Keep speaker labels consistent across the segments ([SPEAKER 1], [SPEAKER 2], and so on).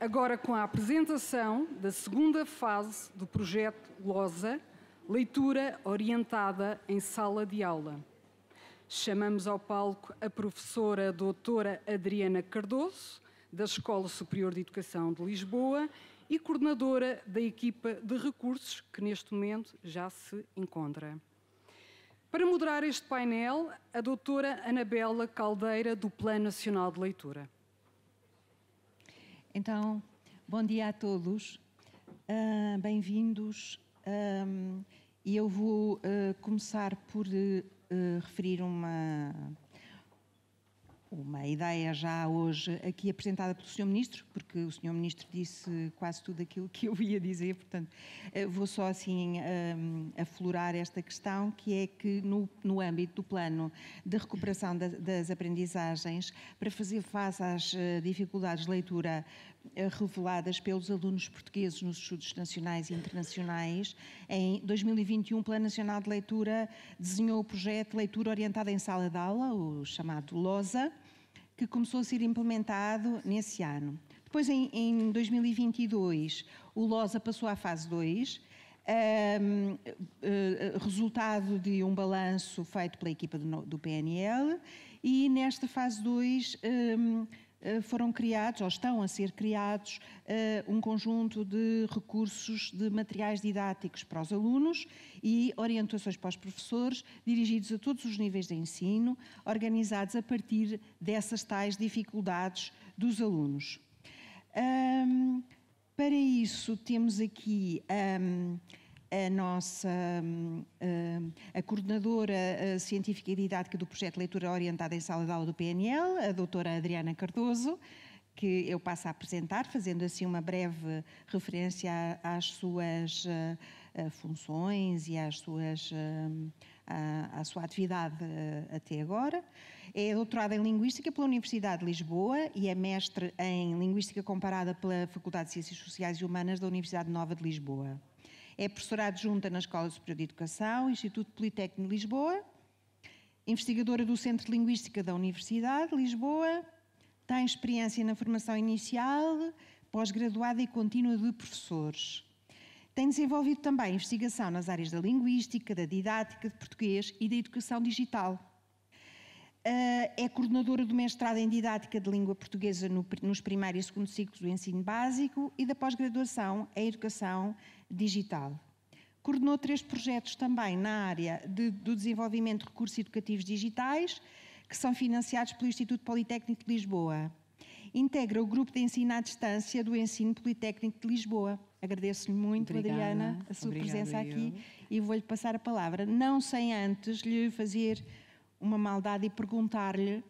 [SPEAKER 1] agora com a apresentação da segunda fase do projeto LOSA, Leitura Orientada em Sala de Aula. Chamamos ao palco a professora doutora Adriana Cardoso, da Escola Superior de Educação de Lisboa e coordenadora da equipa de recursos que neste momento já se encontra. Para moderar este painel, a doutora Anabela Caldeira, do Plano Nacional de Leitura.
[SPEAKER 2] Então, bom dia a todos, bem-vindos, e eu vou começar por referir uma ideia já hoje aqui apresentada pelo Sr. Ministro, porque o Sr. Ministro disse quase tudo aquilo que eu ia dizer, portanto, vou só assim aflorar esta questão, que é que no âmbito do plano de recuperação das aprendizagens, para fazer face às dificuldades de leitura reveladas pelos alunos portugueses nos estudos nacionais e internacionais, em 2021 o Plano Nacional de Leitura desenhou o projeto Leitura Orientada em Sala de Aula, o chamado LOSA, que começou a ser implementado nesse ano. Depois, em 2022, o LOSA passou à fase 2, resultado de um balanço feito pela equipa do PNL, e nesta fase 2 foram criados, ou estão a ser criados, um conjunto de recursos de materiais didáticos para os alunos e orientações para os professores, dirigidos a todos os níveis de ensino, organizados a partir dessas tais dificuldades dos alunos. Para isso, temos aqui a coordenadora científica e didática do projeto Leitura Orientada em Sala de Aula do PNL, a doutora Adriana Cardoso, que eu passo a apresentar, fazendo assim uma breve referência às suas funções e à sua atividade até agora. É doutorada em Linguística pela Universidade de Lisboa e é mestre em Linguística Comparada pela Faculdade de Ciências Sociais e Humanas da Universidade Nova de Lisboa. É professora adjunta na Escola Superior de Educação, Instituto Politécnico de Lisboa, investigadora do Centro de Linguística da Universidade de Lisboa, tem experiência na formação inicial, pós-graduada e contínua de professores. Tem desenvolvido também investigação nas áreas da linguística, da didática de português e da educação digital. É coordenadora do mestrado em Didática de Língua Portuguesa nos primeiro e segundo ciclos do ensino básico e da pós-graduação em Educação Digital. Coordenou 3 projetos também na área do desenvolvimento de recursos educativos digitais, que são financiados pelo Instituto Politécnico de Lisboa. Integra o grupo de ensino à distância do Ensino Politécnico de Lisboa. Agradeço-lhe muito, obrigada, Adriana, a sua presença aqui e vou-lhe passar a palavra, não sem antes lhe fazer uma maldade e perguntar-lhe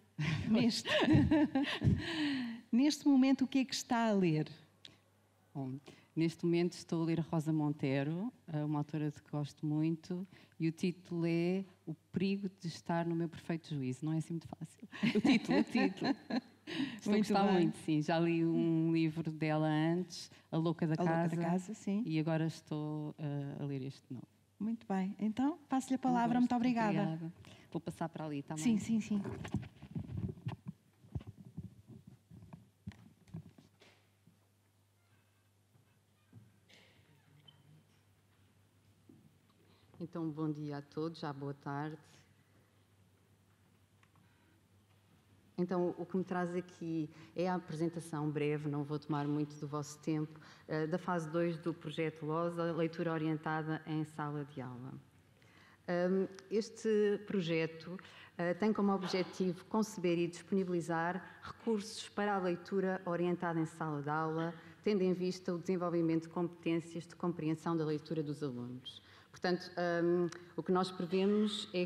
[SPEAKER 2] neste momento o que é que está a ler.
[SPEAKER 3] Bom, neste momento estou a ler a Rosa Monteiro, uma autora de que gosto muito, e o título é O Perigo de Estar no Meu Perfeito Juízo. Não é assim muito fácil. O título. Estou a gostar muito, sim. Já li um livro dela antes, A Louca da Casa. A Louca da Casa, sim. E agora estou a ler este novo.
[SPEAKER 2] Muito bem. Então, passo-lhe a palavra. Muito obrigada.
[SPEAKER 3] Obrigada. Vou passar para ali também.
[SPEAKER 2] Sim, sim, sim.
[SPEAKER 3] Então, bom dia a todos, já boa tarde. Então, o que me traz aqui é a apresentação breve, não vou tomar muito do vosso tempo, da fase 2 do projeto LOSA, Leitura Orientada em Sala de Aula. Este projeto tem como objetivo conceber e disponibilizar recursos para a leitura orientada em sala de aula, tendo em vista o desenvolvimento de competências de compreensão da leitura dos alunos. Portanto, o que nós prevemos é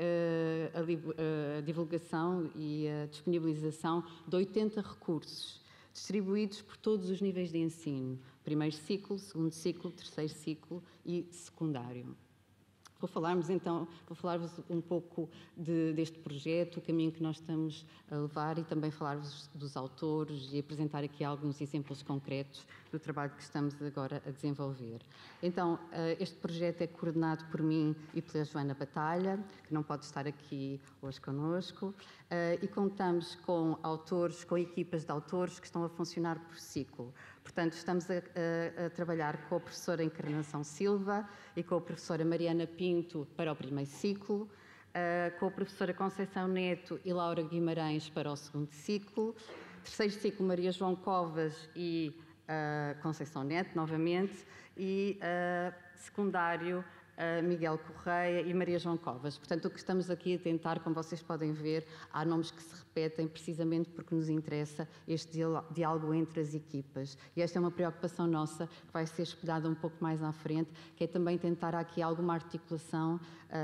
[SPEAKER 3] a divulgação e a disponibilização de 80 recursos, distribuídos por todos os níveis de ensino, primeiro ciclo, segundo ciclo, terceiro ciclo e secundário. Vou falar-vos um pouco deste projeto, o caminho que nós estamos a levar e também falar-vos dos autores e apresentar aqui alguns exemplos concretos do trabalho que estamos agora a desenvolver. Então, este projeto é coordenado por mim e pela Joana Batalha, que não pode estar aqui hoje connosco, e contamos com autores, com equipas de autores que estão a funcionar por ciclo. Portanto, estamos a trabalhar com a professora Encarnação Silva e com a professora Mariana Pinto para o primeiro ciclo, com a professora Conceição Neto e Laura Guimarães para o segundo ciclo, terceiro ciclo Maria João Covas e Conceição Neto, novamente, e secundário Miguel Correia e Maria João Covas. Portanto, o que estamos aqui a tentar, como vocês podem ver, há nomes que se repetem precisamente porque nos interessa este diálogo entre as equipas. E esta é uma preocupação nossa que vai ser espelhada um pouco mais à frente, que é também tentar aqui alguma articulação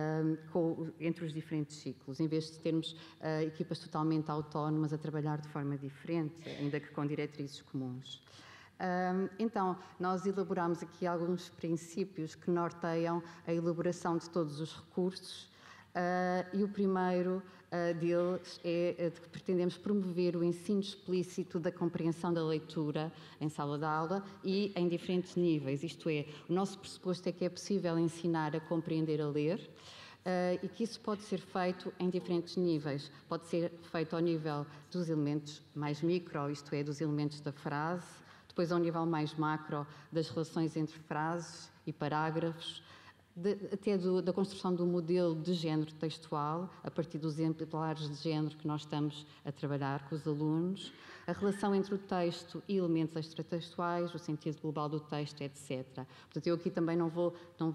[SPEAKER 3] entre os diferentes ciclos, em vez de termos equipas totalmente autónomas a trabalhar de forma diferente, ainda que com diretrizes comuns. Então, nós elaboramos aqui alguns princípios que norteiam a elaboração de todos os recursos e o primeiro deles é de que pretendemos promover o ensino explícito da compreensão da leitura em sala de aula e em diferentes níveis, isto é, o nosso pressuposto é que é possível ensinar a compreender a ler, e que isso pode ser feito em diferentes níveis. Pode ser feito ao nível dos elementos mais micro, isto é, dos elementos da frase, depois ao nível mais macro das relações entre frases e parágrafos, até da construção do modelo de género textual, a partir dos exemplares de género que nós estamos a trabalhar com os alunos, a relação entre o texto e elementos extratextuais, o sentido global do texto, etc. Portanto, eu aqui também não vou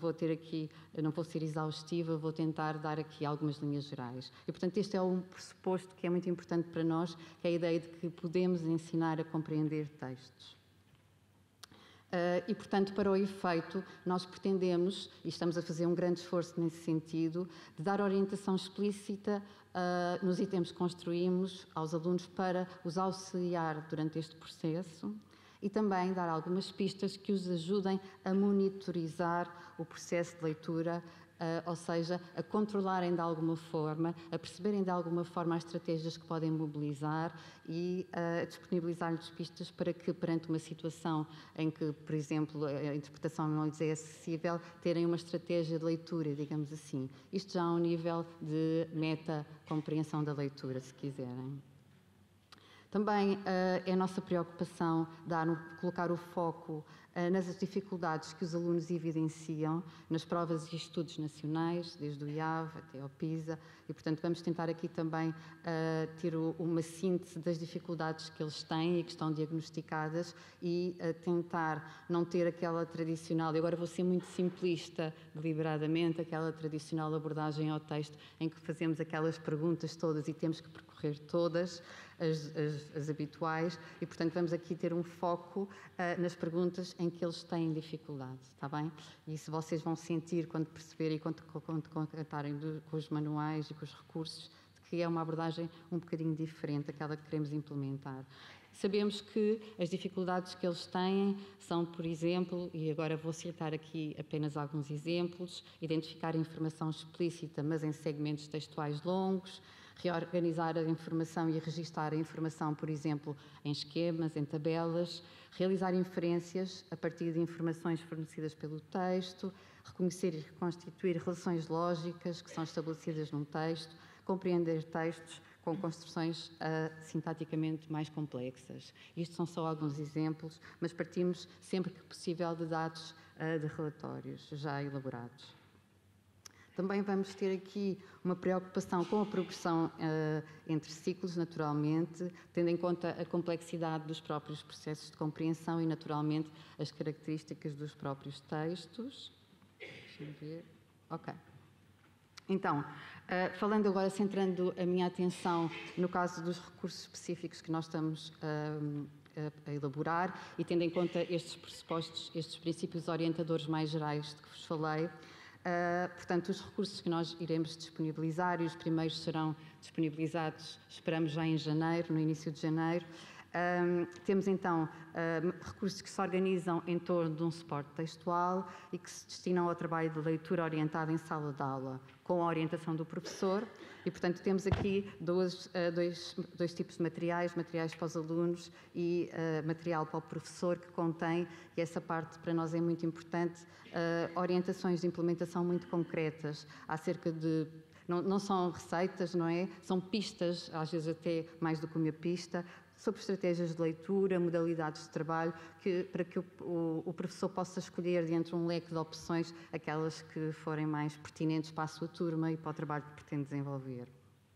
[SPEAKER 3] ser exaustiva, vou tentar dar aqui algumas linhas gerais. E, portanto, este é um pressuposto que é muito importante para nós, que é a ideia de que podemos ensinar a compreender textos. E, portanto, para o efeito, nós pretendemos, e estamos a fazer um grande esforço nesse sentido, de dar orientação explícita nos itens que construímos aos alunos para os auxiliar durante este processo e também dar algumas pistas que os ajudem a monitorizar o processo de leitura, ou seja, a controlarem de alguma forma, a perceberem de alguma forma as estratégias que podem mobilizar e a disponibilizar-lhes pistas para que, perante uma situação em que, por exemplo, a interpretação não lhes é acessível, terem uma estratégia de leitura, digamos assim. Isto já a um nível de meta-compreensão da leitura, se quiserem. Também é a nossa preocupação colocar o foco nas dificuldades que os alunos evidenciam nas provas e estudos nacionais, desde o IAV até ao PISA, e, portanto, vamos tentar aqui também ter uma síntese das dificuldades que eles têm e que estão diagnosticadas e tentar não ter aquela tradicional, e agora vou ser muito simplista deliberadamente, aquela tradicional abordagem ao texto em que fazemos aquelas perguntas todas e temos que percorrer todas, as habituais, e, portanto, vamos aqui ter um foco nas perguntas em que eles têm dificuldade, está bem? E isso vocês vão sentir quando perceberem e quando contatarem com os manuais e com os recursos, que é uma abordagem um bocadinho diferente daquela que queremos implementar. Sabemos que as dificuldades que eles têm são, por exemplo, e agora vou citar aqui apenas alguns exemplos, identificar a informação explícita, mas em segmentos textuais longos, reorganizar a informação e registar a informação, por exemplo, em esquemas, em tabelas, realizar inferências a partir de informações fornecidas pelo texto, reconhecer e reconstituir relações lógicas que são estabelecidas num texto, compreender textos com construções sintaticamente mais complexas. Isto são só alguns exemplos, mas partimos sempre que possível de dados de relatórios já elaborados. Também vamos ter aqui uma preocupação com a progressão entre ciclos, naturalmente, tendo em conta a complexidade dos próprios processos de compreensão e, naturalmente, as características dos próprios textos. Deixa-me ver. Ok. Então, falando agora, centrando a minha atenção no caso dos recursos específicos que nós estamos a elaborar e tendo em conta estes pressupostos, estes princípios orientadores mais gerais de que vos falei, portanto, os recursos que nós iremos disponibilizar, e os primeiros serão disponibilizados, esperamos já em janeiro, no início de janeiro, Temos então recursos que se organizam em torno de um suporte textual e que se destinam ao trabalho de leitura orientada em sala de aula, com a orientação do professor. E, portanto, temos aqui dois tipos de materiais para os alunos e material para o professor, que contém, e essa parte para nós é muito importante, orientações de implementação muito concretas acerca de... Não são receitas, não é? São pistas, às vezes até mais do que uma pista, sobre estratégias de leitura, modalidades de trabalho, para que o professor possa escolher, dentro de um leque de opções, aquelas que forem mais pertinentes para a sua turma e para o trabalho que pretende desenvolver.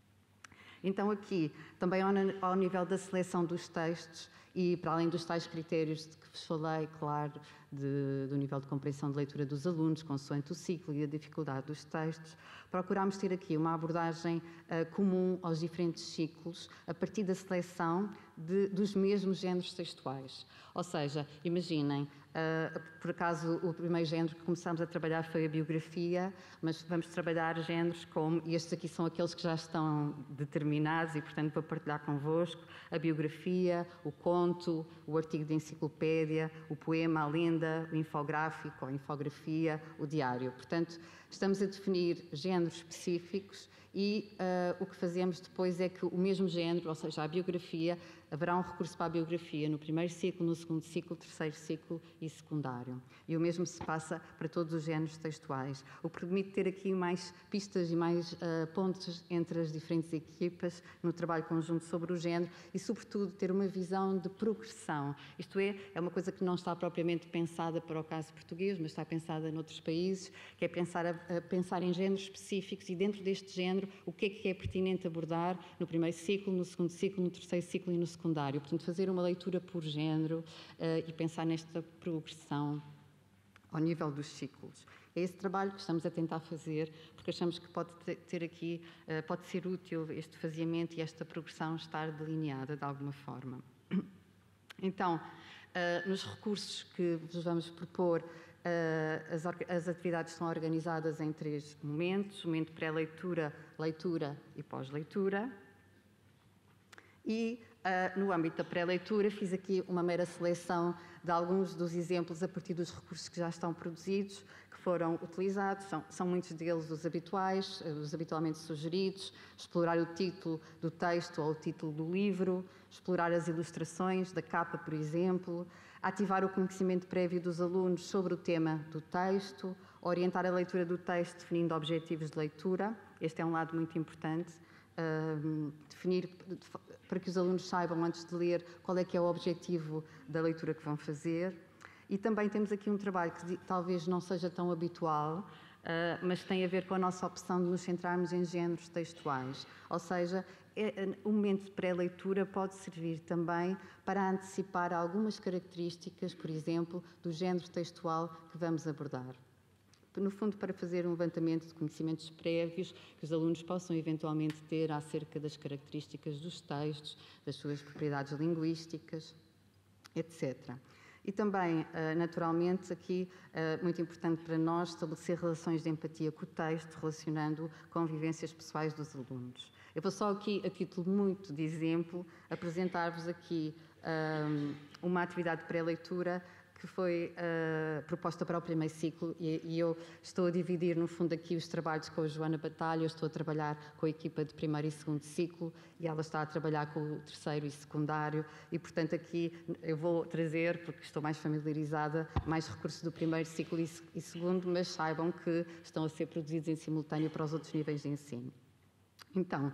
[SPEAKER 3] Então, aqui, também ao nível da seleção dos textos, e para além dos tais critérios de que vos falei, claro, do nível de compreensão de leitura dos alunos, consoante o ciclo e a dificuldade dos textos, procurámos ter aqui uma abordagem comum aos diferentes ciclos, a partir da seleção dos mesmos géneros textuais. Ou seja, imaginem, por acaso o primeiro género que começámos a trabalhar foi a biografia, mas vamos trabalhar géneros como, e estes aqui são aqueles que já estão determinados e, portanto, para partilhar convosco, a biografia, o conto, o artigo de enciclopédia, o poema, a lenda, o infográfico, a infografia, o diário. Portanto, estamos a definir géneros específicos e o que fazemos depois é que o mesmo género, ou seja, a biografia, haverá um recurso para a biografia no primeiro ciclo, no segundo ciclo, terceiro ciclo e secundário. E o mesmo se passa para todos os géneros textuais, o que permite ter aqui mais pistas e mais pontos entre as diferentes equipas no trabalho conjunto sobre o género e, sobretudo, ter uma visão de progressão. Isto é uma coisa que não está propriamente pensada para o caso português, mas está pensada noutros países, que é pensar em géneros específicos e, dentro deste género, o que é pertinente abordar no primeiro ciclo, no segundo ciclo, no terceiro ciclo e no secundário. Portanto, fazer uma leitura por género e pensar nesta progressão ao nível dos ciclos. É esse trabalho que estamos a tentar fazer, porque achamos que pode ser útil este faseamento e esta progressão estar delineada de alguma forma. Então, nos recursos que vos vamos propor, as atividades são organizadas em 3 momentos: momento pré-leitura, leitura e pós-leitura. E no âmbito da pré-leitura fiz aqui uma mera seleção de alguns dos exemplos a partir dos recursos que já estão produzidos, que foram utilizados. São muitos deles os habituais, os habitualmente sugeridos: explorar o título do texto ou o título do livro, explorar as ilustrações da capa, por exemplo, ativar o conhecimento prévio dos alunos sobre o tema do texto, orientar a leitura do texto definindo objetivos de leitura. Este é um lado muito importante. Definir, para que os alunos saibam, antes de ler, qual é que é o objetivo da leitura que vão fazer. E também temos aqui um trabalho que talvez não seja tão habitual, mas tem a ver com a nossa opção de nos centrarmos em géneros textuais. Ou seja, o momento de pré-leitura pode servir também para antecipar algumas características, por exemplo, do género textual que vamos abordar. No fundo, para fazer um levantamento de conhecimentos prévios que os alunos possam eventualmente ter acerca das características dos textos, das suas propriedades linguísticas, etc. E também, naturalmente, aqui, muito importante para nós, estabelecer relações de empatia com o texto, relacionando com vivências pessoais dos alunos. Eu vou só aqui, a título muito de exemplo, apresentar-vos aqui uma atividade de pré-leitura que foi proposta para o primeiro ciclo, e eu estou a dividir, no fundo, aqui os trabalhos com a Joana Batalha. Eu estou a trabalhar com a equipa de primeiro e segundo ciclo, e ela está a trabalhar com o terceiro e secundário, e, portanto, aqui eu vou trazer, porque estou mais familiarizada, mais recursos do primeiro ciclo e segundo, mas saibam que estão a ser produzidos em simultâneo para os outros níveis de ensino. Então,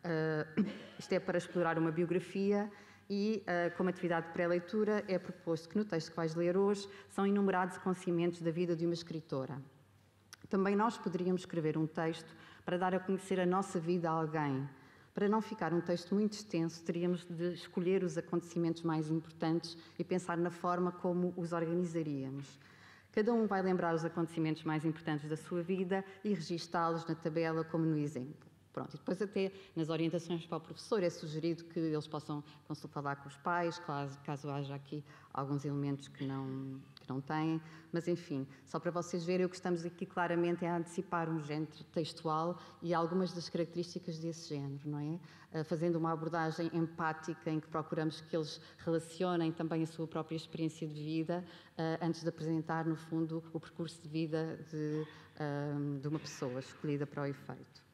[SPEAKER 3] isto é para explorar uma biografia. E, como atividade de pré-leitura, é proposto que no texto que vais ler hoje são enumerados acontecimentos da vida de uma escritora. Também nós poderíamos escrever um texto para dar a conhecer a nossa vida a alguém. Para não ficar um texto muito extenso, teríamos de escolher os acontecimentos mais importantes e pensar na forma como os organizaríamos. Cada um vai lembrar os acontecimentos mais importantes da sua vida e registá-los na tabela, como no exemplo. Pronto, e depois até nas orientações para o professor é sugerido que eles possam falar com os pais, caso haja aqui alguns elementos que não têm, mas enfim, só para vocês verem, o que estamos aqui claramente é a antecipar um género textual e algumas das características desse género, não é? Fazendo uma abordagem empática em que procuramos que eles relacionem também a sua própria experiência de vida antes de apresentar, no fundo, o percurso de vida de uma pessoa escolhida para o efeito.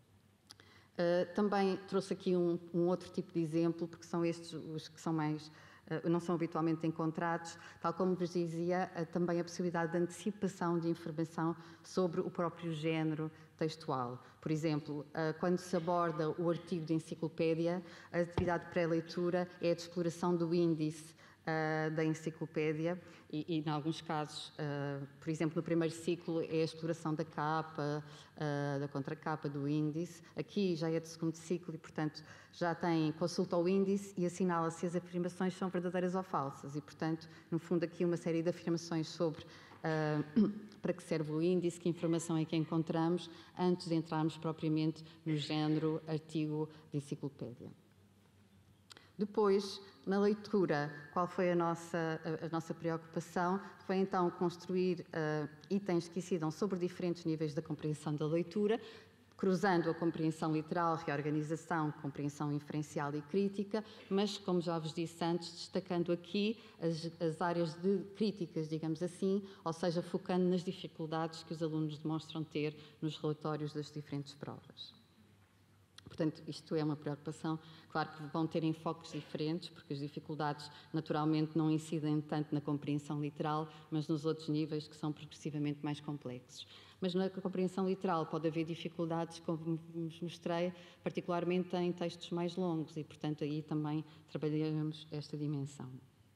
[SPEAKER 3] Também trouxe aqui um outro tipo de exemplo, porque são estes os que são mais, não são habitualmente encontrados, tal como vos dizia, também a possibilidade de antecipação de informação sobre o próprio género textual. Por exemplo, quando se aborda o artigo de enciclopédia, a atividade de pré-leitura é a de exploração do índice da enciclopédia e em alguns casos, por exemplo, no primeiro ciclo é a exploração da capa, da contracapa, do índice. Aqui já é de segundo ciclo e, portanto, já consulta o índice e assinala se as afirmações são verdadeiras ou falsas e, portanto, no fundo aqui uma série de afirmações sobre para que serve o índice, que informação é que encontramos antes de entrarmos propriamente no género artigo de enciclopédia. Depois, na leitura, qual foi a nossa preocupação? Foi então construir itens que incidam sobre diferentes níveis da compreensão da leitura, cruzando a compreensão literal, reorganização, compreensão inferencial e crítica, mas, como já vos disse antes, destacando aqui as áreas de críticas, digamos assim, ou seja, focando nas dificuldades que os alunos demonstram ter nos relatórios das diferentes provas. Portanto, isto é uma preocupação. Claro que vão ter enfoques diferentes, porque as dificuldades naturalmente não incidem tanto na compreensão literal, mas nos outros níveis que são progressivamente mais complexos. Mas na compreensão literal pode haver dificuldades, como vos mostrei, particularmente em textos mais longos e, portanto, aí também trabalhamos esta dimensão.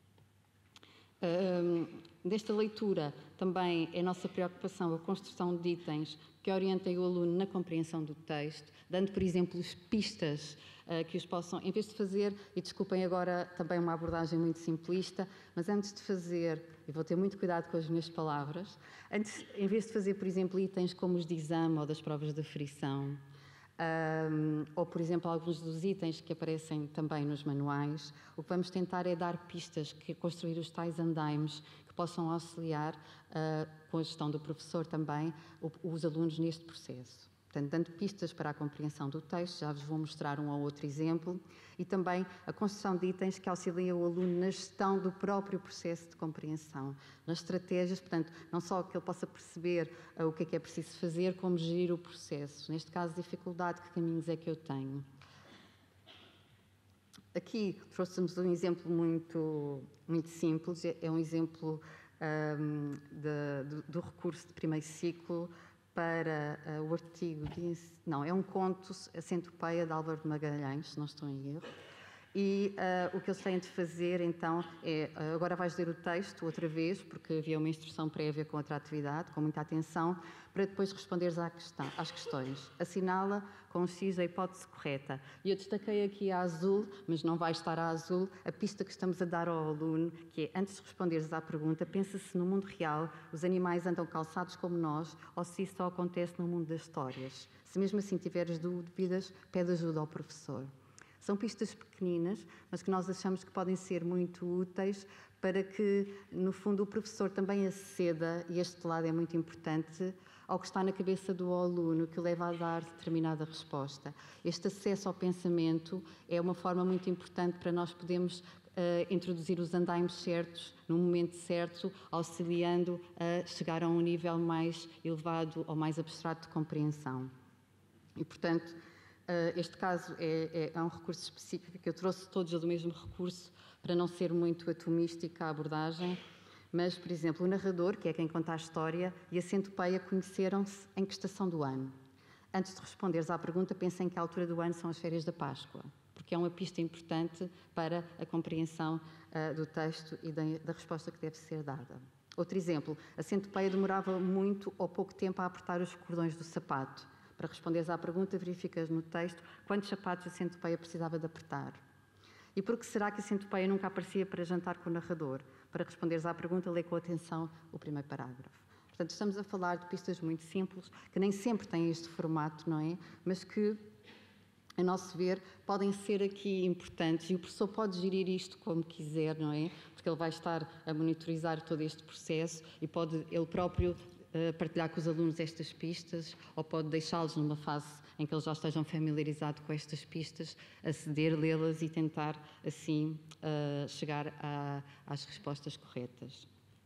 [SPEAKER 3] Nesta leitura também é nossa preocupação a construção de itens que orientem o aluno na compreensão do texto, dando, por exemplo, pistas que os possam, em vez de fazer, e desculpem agora também uma abordagem muito simplista, mas antes de fazer, e vou ter muito cuidado com as minhas palavras, em vez de fazer, por exemplo, itens como os de exame ou das provas de aferição, ou, por exemplo, alguns dos itens que aparecem também nos manuais, o que vamos tentar é dar pistas, construir os tais andaimes que possam auxiliar, com a gestão do professor também, os alunos neste processo. Portanto, dando pistas para a compreensão do texto, já vos vou mostrar um ou outro exemplo, e também a construção de itens que auxiliam o aluno na gestão do próprio processo de compreensão, nas estratégias, portanto, não só que ele possa perceber o que é preciso fazer, como gerir o processo. Neste caso, dificuldade, que caminhos é que eu tenho? Aqui trouxemos um exemplo muito simples, é um exemplo do recurso de primeiro ciclo para o artigo é um conto, A Centopeia, de Álvaro de Magalhães, se não estou em erro. E o que eles têm de fazer, então, é... agora vais ler o texto outra vez, porque havia uma instrução prévia com outra atividade, com muita atenção, para depois responderes às questões. Assinala com X a hipótese correta. E eu destaquei aqui a azul, mas não vai estar a azul, a pista que estamos a dar ao aluno, que é, antes de responderes à pergunta, pensa se no mundo real os animais andam calçados como nós, ou se isso só acontece no mundo das histórias. Se mesmo assim tiveres dúvidas, pede ajuda ao professor. São pistas pequeninas, mas que nós achamos que podem ser muito úteis para que, no fundo, o professor também aceda, e este lado é muito importante, ao que está na cabeça do aluno, que o leva a dar determinada resposta. Este acesso ao pensamento é uma forma muito importante para nós podermos introduzir os andaimes certos, no momento certo, auxiliando a chegar a um nível mais elevado ou mais abstrato de compreensão. E, portanto, este caso é um recurso específico, que eu trouxe todos do mesmo recurso para não ser muito atomística a abordagem, mas, por exemplo, o narrador, que é quem conta a história, e a centopeia conheceram-se em que estação do ano? Antes de responderes à pergunta, pensa em que altura do ano são as férias da Páscoa, porque é uma pista importante para a compreensão do texto e da resposta que deve ser dada. Outro exemplo, a centopeia demorava muito ou pouco tempo a apertar os cordões do sapato. Para responderes à pergunta, verificas no texto quantos sapatos a centopeia precisava de apertar. E por que será que a centopeia nunca aparecia para jantar com o narrador? Para responderes à pergunta, lê com atenção o primeiro parágrafo. Portanto, estamos a falar de pistas muito simples, que nem sempre têm este formato, não é? Mas que a nosso ver, podem ser aqui importantes e o professor pode gerir isto como quiser, não é? Porque ele vai estar a monitorizar todo este processo e pode ele próprio partilhar com os alunos estas pistas ou pode deixá-los numa fase em que eles já estejam familiarizados com estas pistas, aceder, lê-las e tentar, assim, chegar às respostas corretas.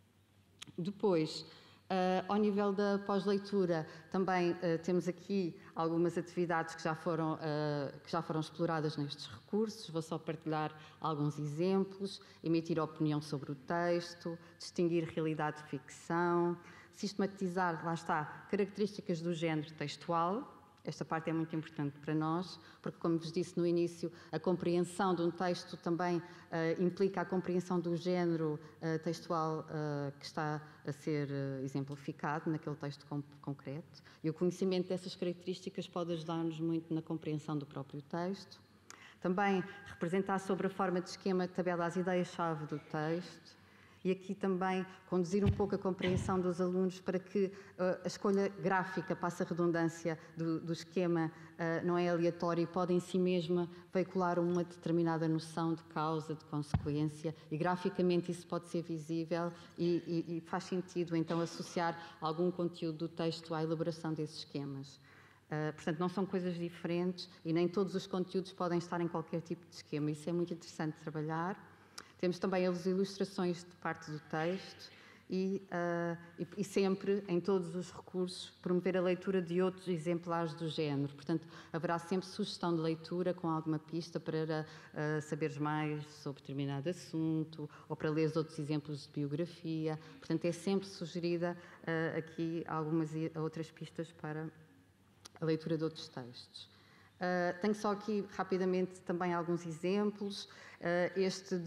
[SPEAKER 3] Depois, ao nível da pós-leitura, também temos aqui algumas atividades que já foram exploradas nestes recursos. Vou só partilhar alguns exemplos. Emitir opinião sobre o texto, distinguir realidade de ficção, sistematizar, lá está, características do género textual. Esta parte é muito importante para nós, porque, como vos disse no início, a compreensão de um texto também implica a compreensão do género textual que está a ser exemplificado naquele texto concreto. E o conhecimento dessas características pode ajudar-nos muito na compreensão do próprio texto. Também representar sobre a forma de esquema de tabela as ideias-chave do texto. E aqui também conduzir um pouco a compreensão dos alunos para que a escolha gráfica, passa a redundância, do esquema não é aleatório e pode em si mesma veicular uma determinada noção de causa, de consequência, e graficamente isso pode ser visível e faz sentido então associar algum conteúdo do texto à elaboração desses esquemas. Portanto, não são coisas diferentes e nem todos os conteúdos podem estar em qualquer tipo de esquema. Isso é muito interessante de trabalhar. Temos também as ilustrações de parte do texto e sempre, em todos os recursos, promover a leitura de outros exemplares do género. Portanto, haverá sempre sugestão de leitura com alguma pista para saberes mais sobre determinado assunto ou para ler outros exemplos de biografia. Portanto, é sempre sugerida aqui algumas outras pistas para a leitura de outros textos. Tenho só aqui rapidamente também alguns exemplos. Este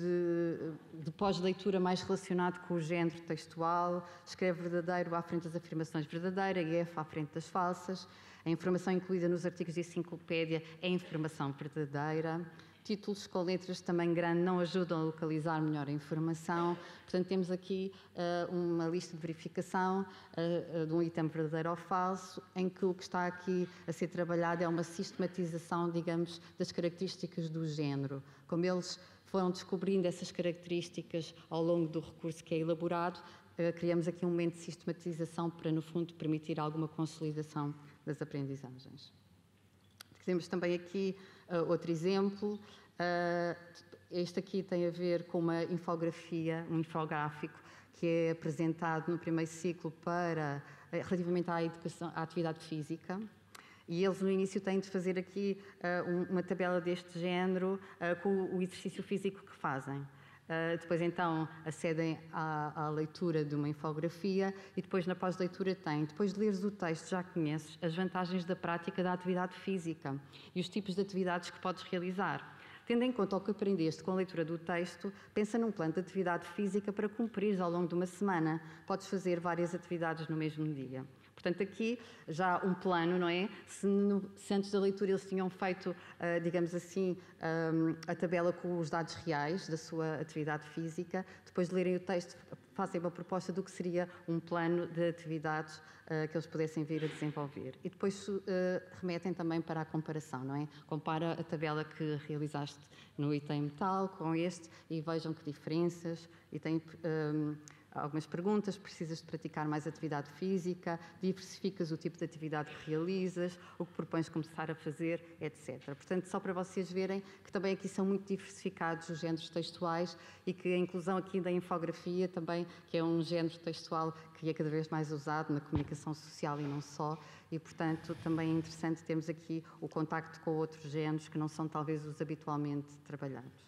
[SPEAKER 3] de pós-leitura mais relacionado com o género textual, escreve verdadeiro à frente das afirmações verdadeira e F à frente das falsas. A informação incluída nos artigos de enciclopédia é informação verdadeira. Títulos com letras de tamanho grande não ajudam a localizar melhor a informação. Portanto, temos aqui uma lista de verificação de um item verdadeiro ou falso, em que o que está aqui a ser trabalhado é uma sistematização, digamos, das características do género. Como eles foram descobrindo essas características ao longo do recurso que é elaborado, criamos aqui um momento de sistematização para, no fundo, permitir alguma consolidação das aprendizagens. Temos também aqui outro exemplo. Este aqui tem a ver com uma infografia, um infográfico, que é apresentado no primeiro ciclo relativamente à educação, à atividade física. E eles, no início, têm de fazer aqui uma tabela deste género com o exercício físico que fazem. Depois, então, acedem à leitura de uma infografia e depois, na pós-leitura, têm, depois de leres o texto, já conheces as vantagens da prática da atividade física e os tipos de atividades que podes realizar. Tendo em conta o que aprendeste com a leitura do texto, pensa num plano de atividade física para cumprir ao longo de uma semana. Podes fazer várias atividades no mesmo dia. Portanto, aqui já um plano, não é? Se antes da leitura eles tinham feito, digamos assim, a tabela com os dados reais da sua atividade física, depois de lerem o texto fazem uma proposta do que seria um plano de atividades que eles pudessem vir a desenvolver. E depois remetem também para a comparação, não é? Compara a tabela que realizaste no item tal com este e vejam que diferenças e tem algumas perguntas, precisas de praticar mais atividade física, diversificas o tipo de atividade que realizas, o que propões começar a fazer, etc. Portanto, só para vocês verem que também aqui são muito diversificados os géneros textuais e que a inclusão aqui da infografia também, que é um género textual que é cada vez mais usado na comunicação social e não só, e, portanto, também é interessante termos aqui o contacto com outros géneros que não são talvez os habitualmente trabalhados.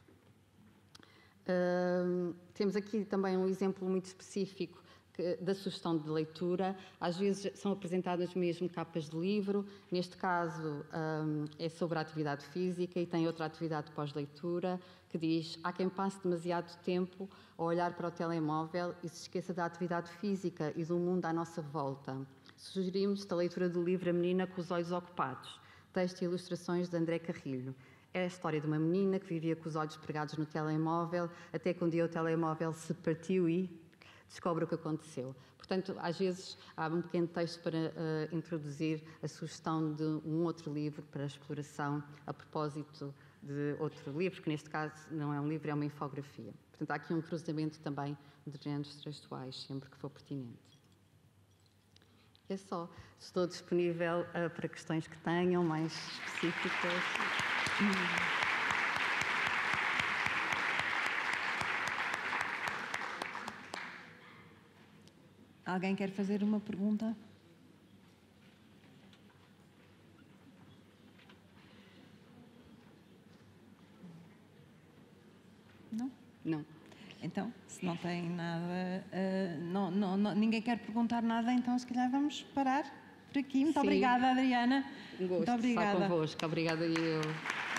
[SPEAKER 3] Temos aqui também um exemplo muito específico da sugestão de leitura. Às vezes são apresentadas mesmo capas de livro. Neste caso é sobre a atividade física e tem outra atividade de pós-leitura que diz: há quem passe demasiado tempo a olhar para o telemóvel e se esqueça da atividade física e do mundo à nossa volta. Sugerimos a leitura do livro A Menina com os Olhos Ocupados, texto e ilustrações de André Carrilho. É a história de uma menina que vivia com os olhos pregados no telemóvel, até que um dia o telemóvel se partiu e descobre o que aconteceu. Portanto, às vezes há um pequeno texto para introduzir a sugestão de um outro livro para exploração a propósito de outro livro, que neste caso não é um livro, é uma infografia. Portanto, há aqui um cruzamento também de géneros textuais, sempre que for pertinente. É só. Estou disponível para questões que tenham mais específicas.
[SPEAKER 2] Alguém quer fazer uma pergunta? Não?
[SPEAKER 3] Não.
[SPEAKER 2] Então, se não tem nada, ninguém quer perguntar nada, então se calhar vamos parar por aqui. Muito
[SPEAKER 3] Sim.
[SPEAKER 2] obrigada, Adriana.
[SPEAKER 3] Um gosto
[SPEAKER 2] Muito obrigada.
[SPEAKER 3] estar convosco. Obrigada eu.